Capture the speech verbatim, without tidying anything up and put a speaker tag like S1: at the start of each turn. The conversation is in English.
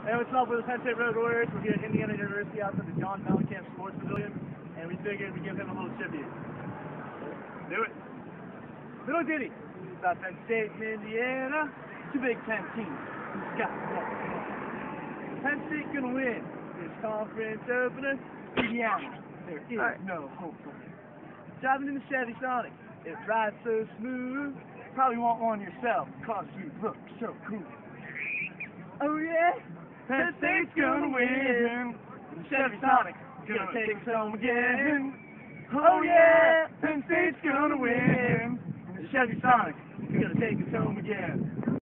S1: Hey, what's up with the Penn State Road Warriors? We're here at Indiana University outside the John Mellencamp Sports Pavilion, and we figured we'd give him a little tribute. Do it. Little ditty about Penn State and Indiana, two Big Ten teams. Who's got what? Penn State gonna win this conference opener. Indiana, there is right. no hope for me. Driving in the Chevy Sonic, it rides so smooth. Probably want one yourself, cause you look so cool. Oh yeah? Penn State's gonna win. The Chevy Sonic gonna take us home again. Oh yeah, Penn State's gonna win. The Chevy Sonic gonna take us home again.